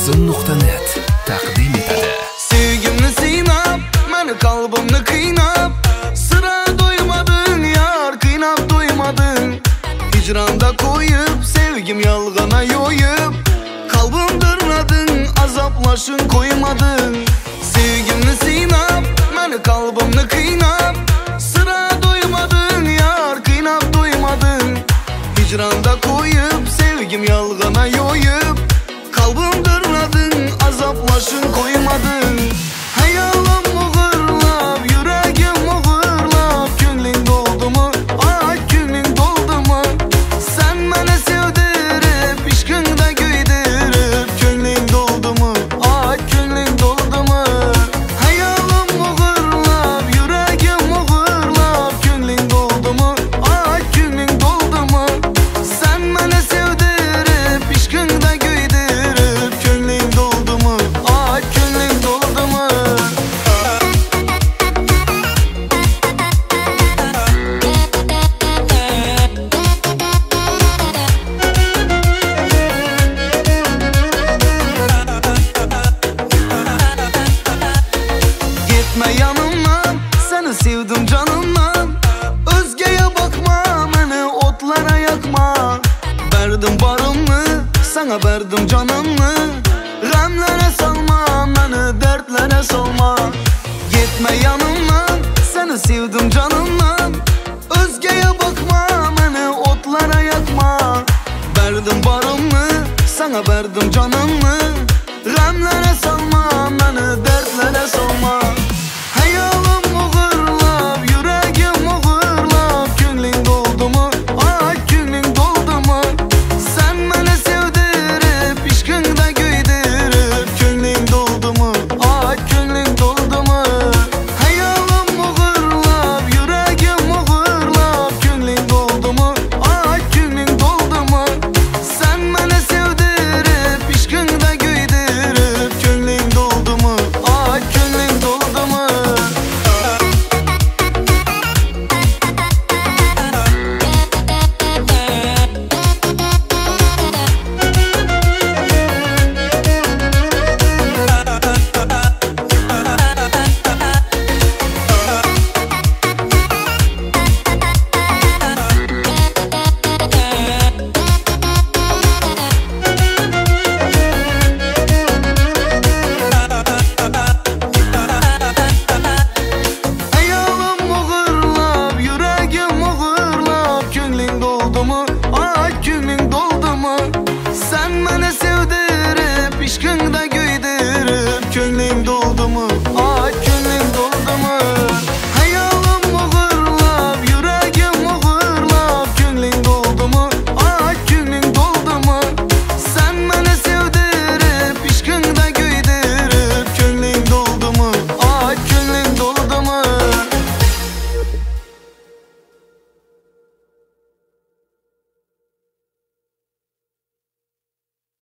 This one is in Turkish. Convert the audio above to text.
Uzun.net taqdim etadi. Sevgimni sinab, meni qalbimni qiynab, sira doymading yar, qiynab doymading. Hicranda qo'yib, sevgim yolg'ona yo'yib, qalbimni dirlading, azoblashing qo'ymading. Sevgimni sinab, meni qalbimni qiynab, sira doymading yar, qiynab doymading. Hicranda qo'yib, sevgim yolg'ona yo'yib, qalbimni dirlading, azoblashing qo'ymading. Hayolim mug'irlab, yuragim mug'irlab, ko'ngling to'ldimi? Ay, ko'ngling to'ldimi? Sen meni sevdirib, ishqingda kuydirib, ko'ngling to'ldimi? Ay, ko'ngling to'ldimi? Hayolim mug'irlab, yuragim mug'irlab, ko'ngling to'ldimi? Ay, ko'ngling to'ldimi? Sen meni sevdirib, ishqingda kuydirib, ko'ngling to'ldimi? Ay, ko'ngling to'ldimi? Gitme yanımdan, seni sevdim canımdan. Özgeye bakma, beni otlara yakma. Verdim barımı, sana verdim canımı. Gamlere salma, beni dertlere salma. Gitme yanımdan, seni sevdim canımdan. Özgeye bakma, beni otlara yakma. Verdim barımı, sana verdim canımı.